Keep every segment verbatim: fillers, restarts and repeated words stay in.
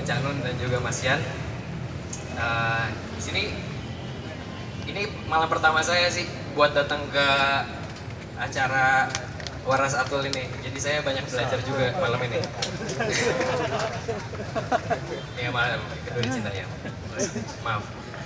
Cak Nun dan juga Mas Yan. Uh, di sini ini malam pertama saya sih buat datang ke acara Waras Atul ini. Jadi saya banyak belajar juga malam ini. Ya malam kedua cinta ya. Maaf.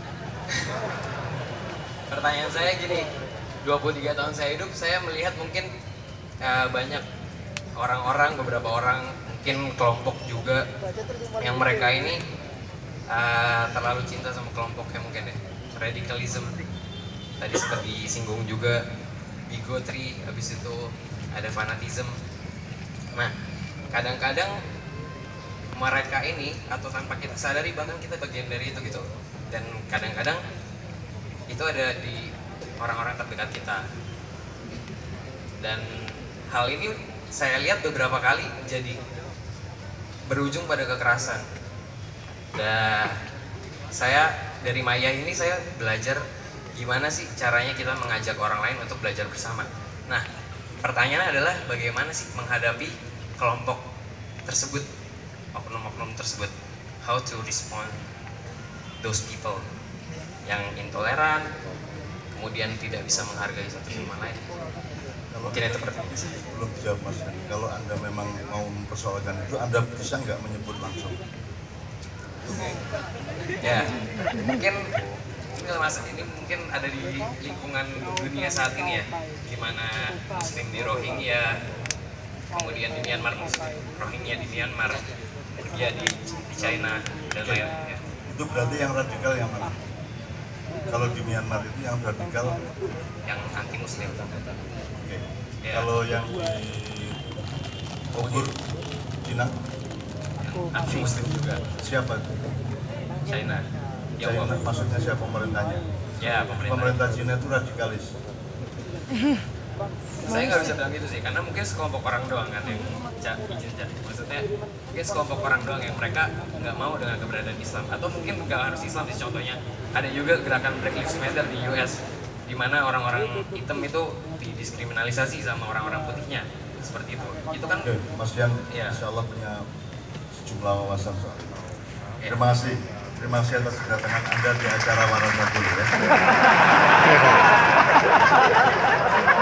Pertanyaan saya gini, dua puluh tiga tahun saya hidup, saya melihat mungkin uh, banyak orang-orang, beberapa orang, mungkin kelompok juga yang mereka ini uh, terlalu cinta sama kelompoknya mungkin ya. Radikalisme, tadi seperti disinggung juga, bigotry, habis itu ada fanatisme. Nah, kadang-kadang mereka ini atau tanpa kita sadari bahkan kita bagian dari itu gitu. Dan kadang-kadang itu ada di orang-orang terdekat kita. Dan hal ini saya lihat beberapa kali jadi berujung pada kekerasan. Dan saya dari Maya ini saya belajar gimana sih caranya kita mengajak orang lain untuk belajar bersama. Nah, pertanyaannya adalah bagaimana sih menghadapi kelompok tersebut, oknum-oknum tersebut, how to respond those people yang intoleran, kemudian tidak bisa menghargai satu sama lain. Mungkin itu pertanyaan saya. Belum dijawab Mas. Kalau Anda memang mau mempersoalkan itu, Anda bisa nggak menyebut langsung? Okay. Ya, mungkin ini mas ini mungkin ada di lingkungan dunia saat ini ya, di mana Muslim di Rohingya, kemudian di Myanmar, Muslim Rohingya di Myanmar, dia di, di China dan lain-lain. Itu berarti yang radikal yang mana? Kalau di Myanmar itu yang radikal yang anti Muslim. Oke. Ya. Kalau yang di Uyghur, Cina, anti Muslim juga. siapa itu? China. Ya, China maksudnya siapa pemerintahnya? Ya, pemerintah. Pemerintah Cina itu radikalis. Saya nggak bisa bilang gitu sih, karena mungkin sekelompok orang doang kan yang cak izin cak. Maksudnya mungkin sekelompok orang doang yang mereka nggak mau dengan keberadaan Islam, atau mungkin nggak harus Islam sih. Contohnya ada juga gerakan Black Lives Matter di U S, di mana orang-orang hitam itu didiskriminalisasi sama orang-orang putihnya, seperti itu. Itu kan. Oke, Mas Yan, ya. Insya Allah punya sejumlah wawasan soal itu. Terima kasih, terima kasih atas kedatangan Anda di acara Waras Atul ya.